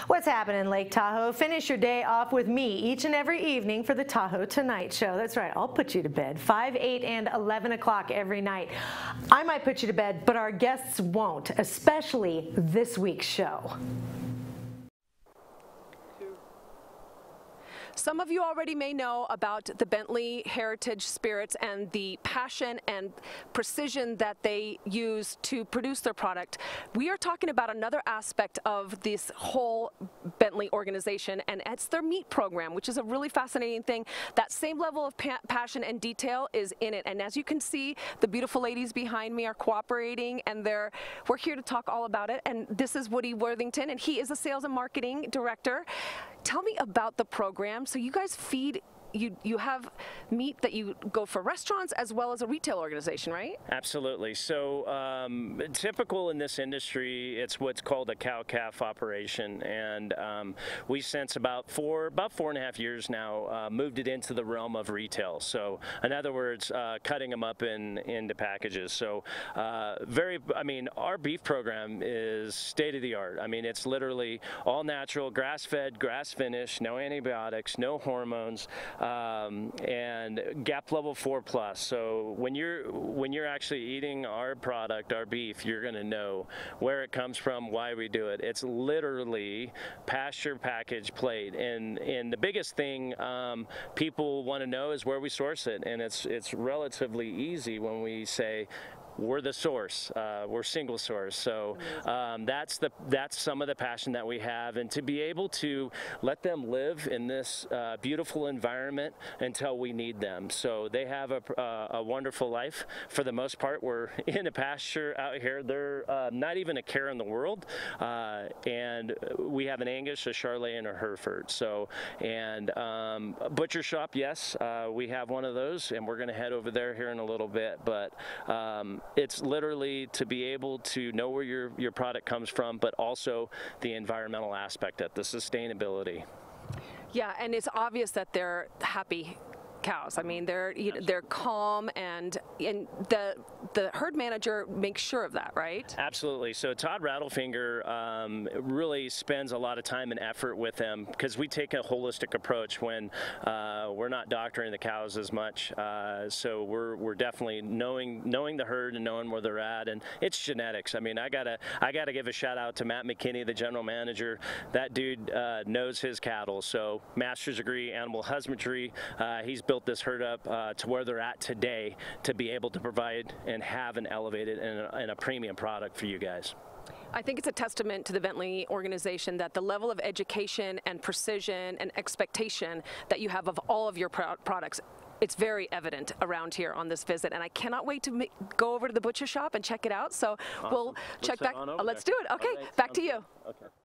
What's happening, Lake Tahoe? Finish your day off with me each and every evening for the Tahoe Tonight Show. That's right, I'll put you to bed 5, 8, and 11 o'clock every night. I might put you to bed, but our guests won't, especially this week's show. Some of you already may know about the Bentley Heritage Spirits and the passion and precision that they use to produce their product. We are talking about another aspect of this whole Bentley organization, and it's their meat program, which is a really fascinating thing. That same level of passion and detail is in it, and as you can see, the beautiful ladies behind me are cooperating, and we're here to talk all about it. And this is Woody Worthington, and he is the sales and marketing director. Tell me about the program. So you guys feed, you have meat that you go for restaurants as well as a retail organization, right? Absolutely. So typical in this industry, it's what's called a cow-calf operation, and we since about 4.5 years now moved it into the realm of retail. So in other words, cutting them up into packages. So our beef program is state of the art. I mean, it's literally all natural, grass-fed, grass-finished, no antibiotics, no hormones. And GAP level 4+. So when you're actually eating our product, our beef, you're going to know where it comes from, why we do it. It's literally pasture package plate, and the biggest thing people want to know is where we source it, and it's relatively easy when we say we're the source. We're single source. So that's some of the passion that we have, and to be able to let them live in this beautiful environment until we need them. So they have a wonderful life. For the most part, we're in a pasture out here. They're not even a care in the world. And we have an Angus, a Charolais, and a Hereford. So, and a butcher shop, yes, we have one of those, and we're going to head over there here in a little bit. But it's literally to be able to know where your product comes from, but also the environmental aspect, the sustainability. Yeah, and it's obvious that they're happy cows. I mean, they're calm, and the herd manager makes sure of that, right? Absolutely. So Todd Rattlefinger really spends a lot of time and effort with them, because we take a holistic approach when we're not doctoring the cows as much. So we're definitely knowing the herd and knowing where they're at, and it's genetics. I mean, I gotta give a shout out to Matt McKinney, the general manager. That dude knows his cattle. So master's degree animal husbandry. He's built this herd up to where they're at today to be able to provide and have an elevated and a premium product for you guys. I think it's a testament to the Bentley organization that the level of education and precision and expectation that you have of all of your products, it's very evident around here on this visit, and I cannot wait to go over to the butcher shop and check it out. So awesome. We'll check back. Let's do it. Okay, back to you. Okay.